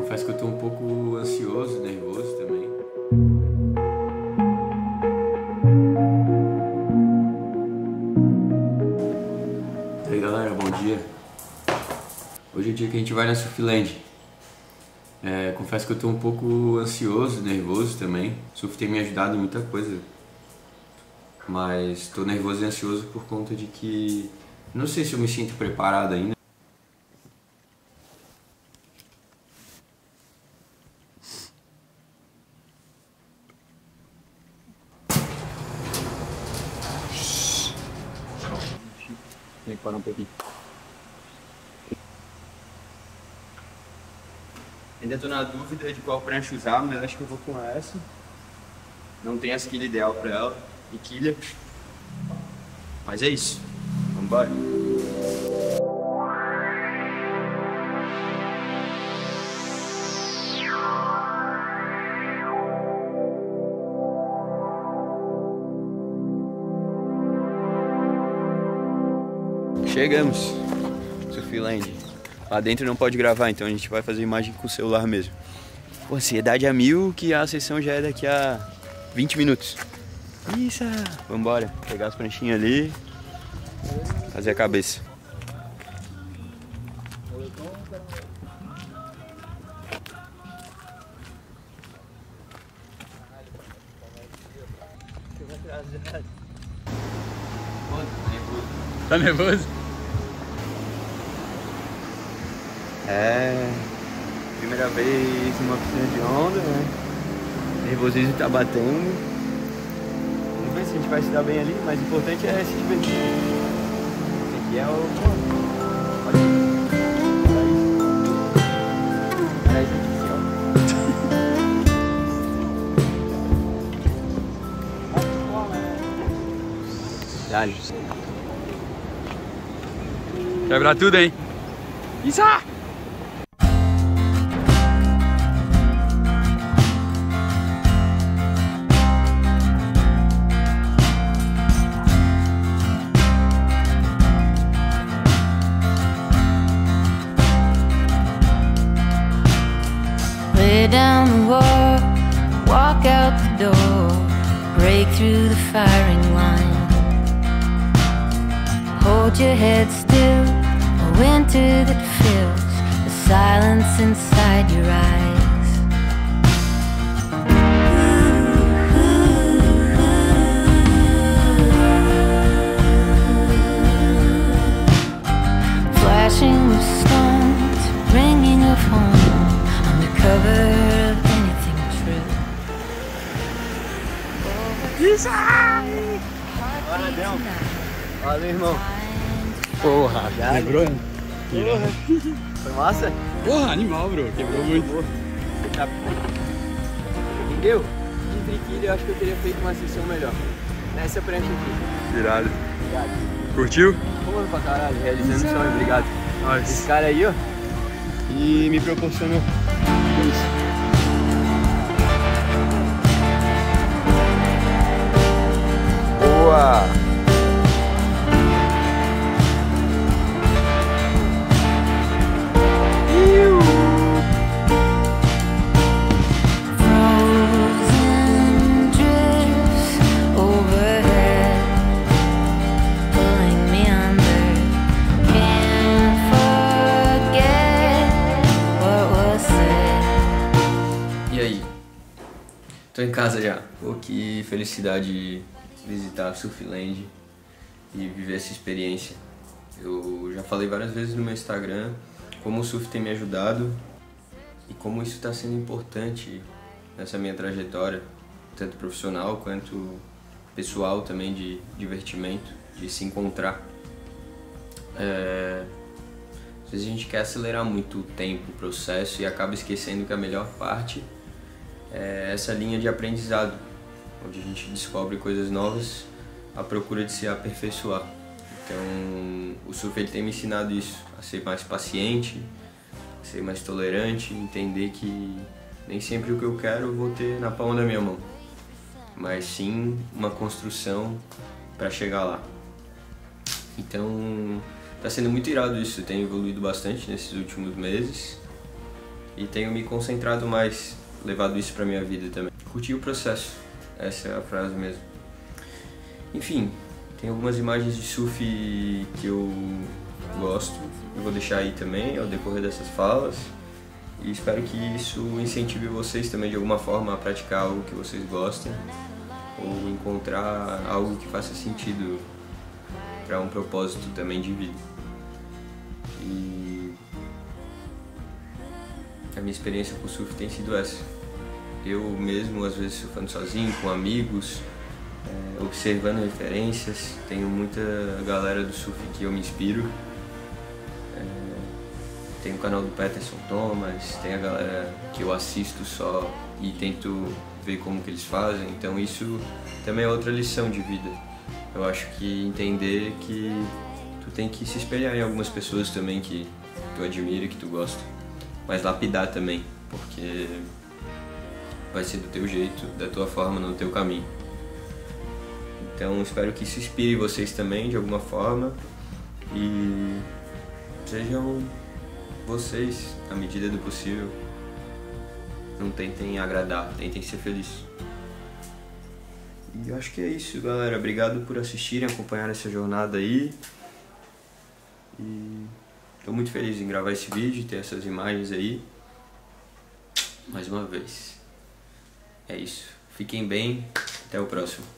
Confesso que eu tô um pouco ansioso, nervoso também. E aí galera, bom dia. Hoje é o dia que a gente vai na Surfland. Confesso que eu tô um pouco ansioso, nervoso também. O surf tem me ajudado em muita coisa. Mas tô nervoso e ansioso por conta de que não sei se eu me sinto preparado ainda. Tem que parar um pouquinho. Ainda tô na dúvida de qual prancha usar, mas acho que eu vou com essa. Não tem a quilha ideal pra ela. E quilha. Mas é isso. Vambora. Chegamos. Surfland. Lá dentro não pode gravar, então a gente vai fazer imagem com o celular mesmo. Pô, ansiedade a mil, que a sessão já é daqui a 20 minutos. Isso! Vambora, pegar as pranchinhas ali, fazer a cabeça. Tá nervoso? Primeira vez numa piscina de onda, né? O nervosismo tá batendo. Vamos ver se a gente vai se dar bem ali, mas o importante é se divertir. Esse aqui é o... Olha isso. Olha isso aqui, ó. Dale. Quebrar tudo, hein? Isso! Lay down the war, walk out the door, break through the firing line. Hold your head still, a winter that fills the silence inside your eyes. Flashing of stones, ringing of home, on the cover of anything true. Isso! Valeu, irmão. Porra, quebrou? Porra. Foi massa? Porra, animal, bro. Quebrou muito. Entendeu? De triquilho eu acho que eu teria feito uma sessão melhor. Nessa prancha aqui. Irado. Obrigado. Curtiu? Pô, pra caralho, realizando o sonho, obrigado. Nossa. Esse cara aí, ó. E me proporcionou isso. Boa! Frozen drifts overhead, pulling me under. Can't forget what was said. E aí? Tô em casa já. Pô, que felicidade visitar a Surfland e viver essa experiência. Eu já falei várias vezes no meu Instagram como o surf tem me ajudado e como isso está sendo importante nessa minha trajetória, tanto profissional quanto pessoal também, de divertimento, de se encontrar. Às vezes a gente quer acelerar muito o tempo, o processo, e acaba esquecendo que a melhor parte é essa linha de aprendizado, onde a gente descobre coisas novas à procura de se aperfeiçoar. Então o surf ele tem me ensinado isso, a ser mais paciente, a ser mais tolerante, entender que nem sempre o que eu quero eu vou ter na palma da minha mão, mas sim uma construção para chegar lá. Então tá sendo muito irado isso, tem evoluído bastante nesses últimos meses e tenho me concentrado mais, levado isso pra minha vida também. Curti o processo, essa é a frase mesmo. Enfim, tem algumas imagens de surf que eu gosto, eu vou deixar aí também ao decorrer dessas falas. E espero que isso incentive vocês também de alguma forma a praticar algo que vocês gostem ou encontrar algo que faça sentido para um propósito também de vida. E a minha experiência com o surf tem sido essa. Eu mesmo, às vezes surfando sozinho, com amigos, observando referências, tenho muita galera do surf que eu me inspiro. Tem o canal do Peterson Thomas, tem a galera que eu assisto só e tento ver como que eles fazem, então isso também é outra lição de vida. Eu acho que entender que tu tem que se espelhar em algumas pessoas também que tu admira, que tu gosta, mas lapidar também, porque vai ser do teu jeito, da tua forma, no teu caminho. Então espero que isso inspire vocês também de alguma forma e sejam vocês, na medida do possível. Não tentem agradar, tentem ser felizes. E eu acho que é isso, galera. Obrigado por assistirem, acompanhar essa jornada aí. E tô muito feliz em gravar esse vídeo, ter essas imagens aí. Mais uma vez. É isso. Fiquem bem. Até o próximo.